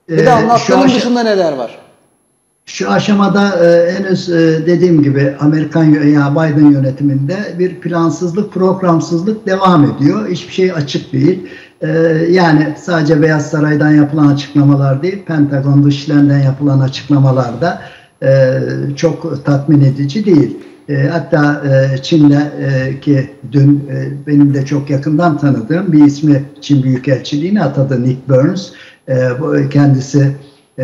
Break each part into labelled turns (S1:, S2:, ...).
S1: Bir de anlattığının
S2: Şu
S1: dışında neler var?
S2: Şu aşamada henüz dediğim gibi Amerikan ya Biden yönetiminde bir plansızlık, programsızlık devam ediyor. Hiçbir şey açık değil. Yani sadece Beyaz Saray'dan yapılan açıklamalar değil, Pentagon Dışişleri'nden yapılan açıklamalar da çok tatmin edici değil. Hatta Çin'le ki dün benim de çok yakından tanıdığım bir ismi Çin Büyükelçiliğine atadı, Nick Burns. Kendisi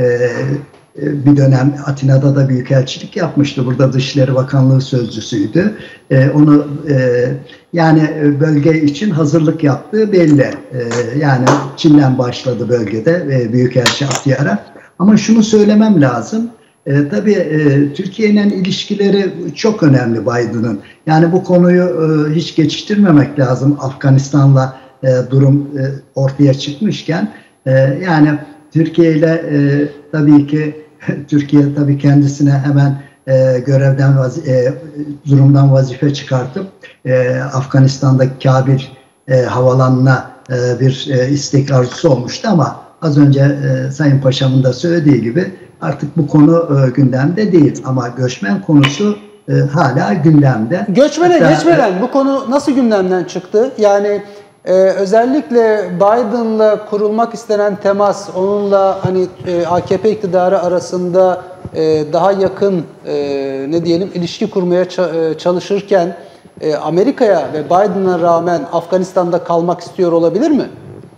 S2: bir dönem Atina'da da büyükelçilik yapmıştı. Burada Dışişleri Bakanlığı sözcüsüydü. Onu yani bölge için hazırlık yaptığı belli. Yani Çin'den başladı bölgede büyükelçi atayarak. Ama şunu söylemem lazım. Tabii Türkiye'nin ilişkileri çok önemli Biden'ın. Yani bu konuyu hiç geçiştirmemek lazım. Afganistan'la durum ortaya çıkmışken. Yani Türkiye ile tabii ki Türkiye tabii kendisine hemen görevden durumdan vazife çıkartıp Afganistan'daki Kabil havalanına bir istek arzusu olmuştu ama az önce Sayın Paşam'ın da söylediği gibi artık bu konu gündemde değil ama göçmen konusu hala gündemde.
S1: Göçmene geçmeden bu konu nasıl gündemden çıktı? Yani özellikle Biden'la kurulmak istenen temas, onunla hani AKP iktidarı arasında daha yakın ne diyelim ilişki kurmaya çalışırken Amerika'ya ve Biden'a rağmen Afganistan'da kalmak istiyor olabilir mi?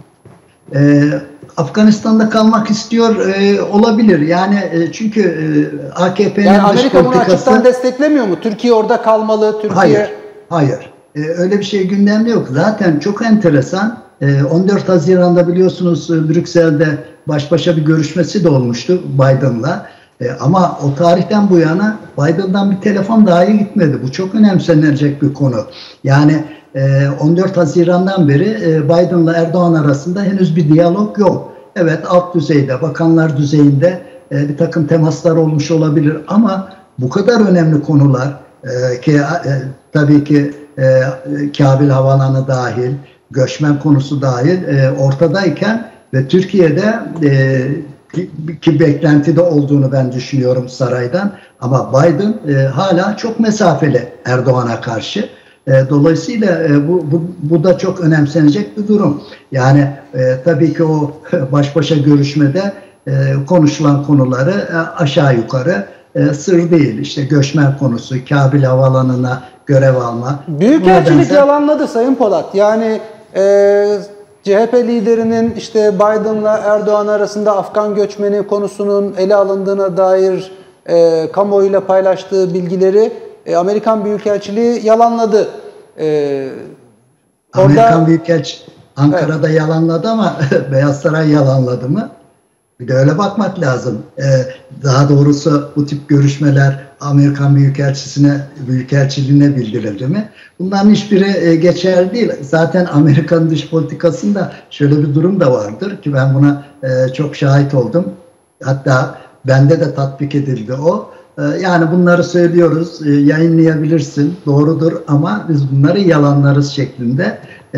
S2: Afganistan'da kalmak istiyor olabilir. Yani çünkü AKP'nin
S1: yani Amerika bunu açıktan desteklemiyor mu? Türkiye orada kalmalı, Türkiye...
S2: Hayır. Öyle bir şey gündemde yok. Zaten çok enteresan. 14 Haziran'da biliyorsunuz Brüksel'de baş başa bir görüşmesi de olmuştu Biden'la. Ama o tarihten bu yana Biden'dan bir telefon dahi gitmedi. Bu çok önemsenecek bir konu. Yani 14 Haziran'dan beri Biden'la Erdoğan arasında henüz bir diyalog yok. Evet, alt düzeyde, bakanlar düzeyinde bir takım temaslar olmuş olabilir ama bu kadar önemli konular ki tabii ki Kabil Havalanı dahil, göçmen konusu dahil ortadayken ve Türkiye'de ki beklentide olduğunu ben düşünüyorum saraydan ama Biden hala çok mesafeli Erdoğan'a karşı. Dolayısıyla bu da çok önemsenecek bir durum. Yani tabii ki o baş başa görüşmede konuşulan konuları aşağı yukarı sır değil. İşte göçmen konusu, Kabil Havalanı'na görev alma.
S1: Büyükelçilik yalanladı Sayın Polat. Yani CHP liderinin işte Biden'la Erdoğan arasında Afgan göçmeni konusunun ele alındığına dair kamuoyuyla paylaştığı bilgileri Amerikan Büyükelçiliği yalanladı.
S2: Amerikan Büyükelçi Ankara'da yalanladı ama Beyaz Saray yalanladı mı? Bir de öyle bakmak lazım. Daha doğrusu bu tip görüşmeler Amerikan Büyükelçiliğine bildirildi mi? Bunların hiçbiri geçerli değil. Zaten Amerikan dış politikasında şöyle bir durum da vardır ki ben buna çok şahit oldum. Hatta bende de tatbik edildi o. Yani bunları söylüyoruz, yayınlayabilirsin, doğrudur ama biz bunları yalanlarız şeklinde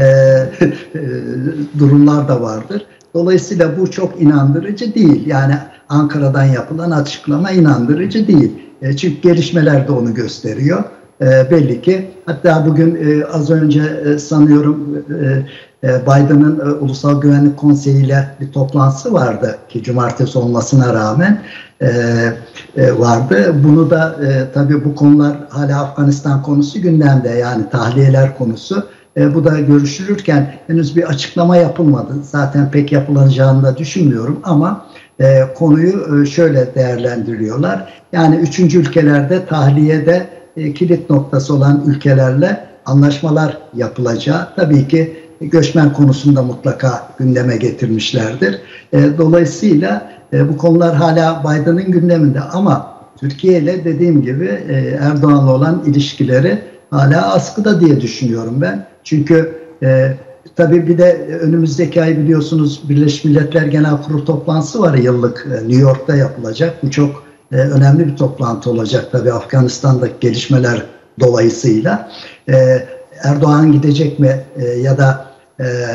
S2: durumlar da vardır. Dolayısıyla bu çok inandırıcı değil. Yani Ankara'dan yapılan açıklama inandırıcı değil. Çünkü gelişmeler de onu gösteriyor. Belli ki hatta bugün az önce sanıyorum Biden'ın Ulusal Güvenlik Konseyi ile bir toplantısı vardı ki cumartesi olmasına rağmen vardı. Bunu da tabii bu konular hala Afganistan konusu gündemde yani tahliyeler konusu. Bu da görüşülürken henüz bir açıklama yapılmadı. Zaten pek yapılacağını da düşünmüyorum ama konuyu şöyle değerlendiriyorlar. Yani üçüncü ülkelerde tahliyede kilit noktası olan ülkelerle anlaşmalar yapılacağı tabii ki göçmen konusunda mutlaka gündeme getirmişlerdir. Dolayısıyla bu konular hala Biden'ın gündeminde ama Türkiye ile dediğim gibi Erdoğan'la olan ilişkileri hala askıda diye düşünüyorum ben. Çünkü tabii bir de önümüzdeki ay biliyorsunuz Birleşmiş Milletler Genel Kurulu toplantısı var yıllık New York'ta yapılacak. Bu çok önemli bir toplantı olacak tabii Afganistan'daki gelişmeler dolayısıyla. Erdoğan gidecek mi ya da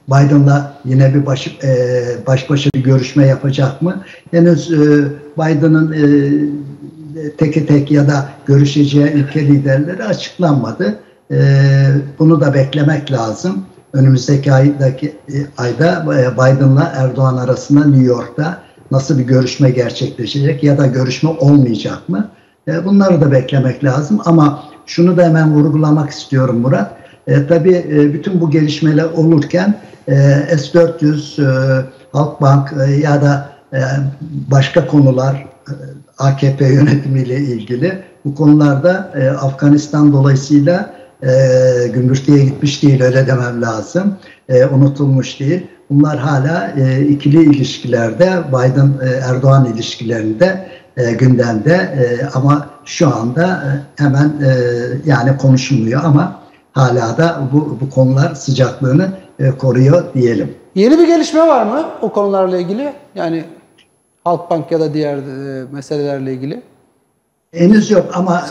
S2: Biden'la yine bir baş başa bir görüşme yapacak mı? Henüz Biden'ın teke tek ya da görüşeceği ülke liderleri açıklanmadı. Bunu da beklemek lazım. Önümüzdeki ayda Biden'la Erdoğan arasında New York'ta nasıl bir görüşme gerçekleşecek ya da görüşme olmayacak mı? Bunları da beklemek lazım ama şunu da hemen vurgulamak istiyorum Murat. Tabii bütün bu gelişmeler olurken S-400, Halkbank ya da başka konular AKP yönetimiyle ilgili bu konularda Afganistan dolayısıyla gümbürtüye gitmiş değil, öyle demem lazım. Unutulmuş değil. Bunlar hala ikili ilişkilerde, Biden-Erdoğan ilişkilerinde gündemde ama şu anda hemen yani konuşulmuyor ama hala da bu konular sıcaklığını koruyor diyelim.
S1: Yeni bir gelişme var mı o konularla ilgili? Yani Halkbank ya da diğer meselelerle ilgili?
S2: Henüz yok ama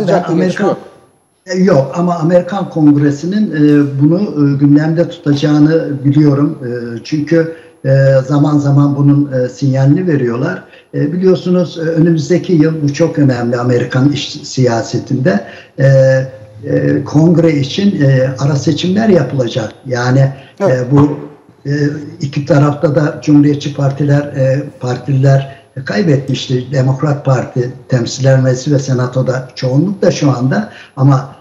S2: Amerikan Kongresi'nin bunu gündemde tutacağını biliyorum. Çünkü zaman zaman bunun sinyalini veriyorlar. Biliyorsunuz önümüzdeki yıl bu çok önemli Amerikan siyasetinde. Kongre için ara seçimler yapılacak. Yani evet. Bu iki tarafta da Cumhuriyetçi partililer kaybetmişti. Demokrat Parti Temsiller Meclisi ve Senato'da çoğunluk da şu anda ama